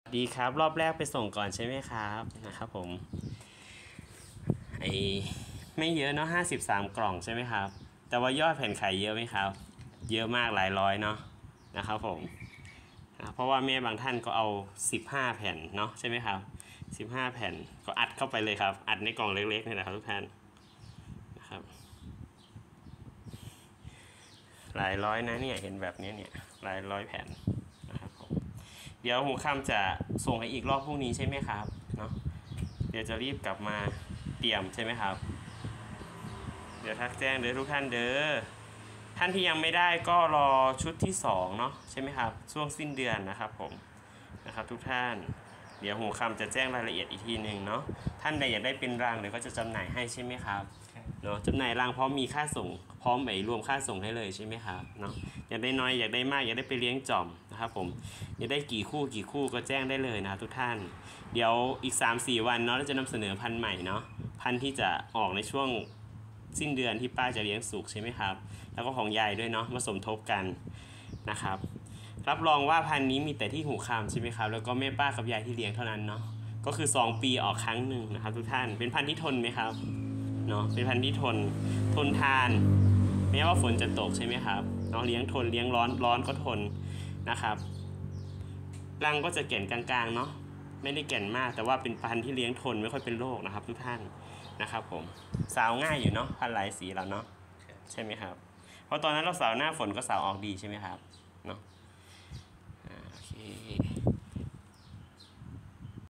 ดีครับรอบแรกไปส่งก่อนใช่ไหมครับนะครับผมไอไม่เยอะเนาะ53 กล่องใช่ไหมครับแต่ว่ายอดแผ่นขายเยอะไหมครับเยอะมากหลายร้อยเนาะนะครับผมเพราะว่าแม่บางท่านก็เอา15 แผ่นเนาะใช่ไหมครับ15 แผ่นก็อัดเข้าไปเลยครับอัดในกล่องเล็กๆนี่แหละครับทุกท่านนะครับหลายร้อยนะเนี่ยเห็นแบบนี้เนี่ยหลายร้อยแผ่นนะครับผมเดี๋ยวหูค่ำจะส่งให้อีกรอบพรุ่งนี้ใช่ไหมครับเนาะเดี๋ยวจะรีบกลับมาเตรียมใช่ไหมครับเดี๋ยวทักแจ้งเด้อทุกท่านเด้อท่านที่ยังไม่ได้ก็รอชุดที่2เนาะใช่ไหมครับช่วงสิ้นเดือนนะครับผมนะครับทุกท่านเดี๋ยวหูคำจะแจ้งรายละเอียดอีกทีหนึ่งเนาะท่านใดอยากได้เป็นรังเดี๋ยวก็จะจำหน่ายให้ใช่ไหมครับเนาะจำหน่ายรังพร้อมมีค่าส่งพร้อมรวมค่าส่งให้เลยใช่ไหมครับเนาะอยากได้น้อยอยากได้มากอยากได้ไปเลี้ยงจ่อมนะครับผมอยากได้กี่คู่ก็แจ้งได้เลยนะครับทุกท่านเดี๋ยวอีก 3-4 วันเนาะเราจะนำเสนอพันธุ์ใหม่เนาะพันธุ์ที่จะออกในช่วงสิ้นเดือนที่ป้าจะเลี้ยงสุกใช่ไหมครับแล้วก็ของยายด้วยเนาะมาสมทบกันนะครับรับรองว่าพันธุ์นี้มีแต่ที่หูคำใช่ไหมครับแล้วก็แม่ป้ากับยายที่เลี้ยงเท่านั้นเนาะก็คือ2 ปีออกครั้งหนึ่งนะครับทุกท่านเป็นพันธุ์ที่ทนไหมครับเนาะเป็นพันธุ์ที่ทนทานแม้ว่าฝนจะตกใช่ไหมครับเนาะเลี้ยงทนเลี้ยงร้อนก็ทนนะครับรังก็จะแก่นกลางๆเนาะไม่ได้แก่นมากแต่ว่าเป็นพันธุ์ที่เลี้ยงทนไม่ค่อยเป็นโรคนะครับทุกท่านนะครับผมสาวง่ายอยู่เนาะพันธุ์หลายสีแล้วเนาะใช่ไหมครับเพราะตอนนั้นเราสาวหน้าฝนก็สาวออกดีใช่ไหมครับเนาะ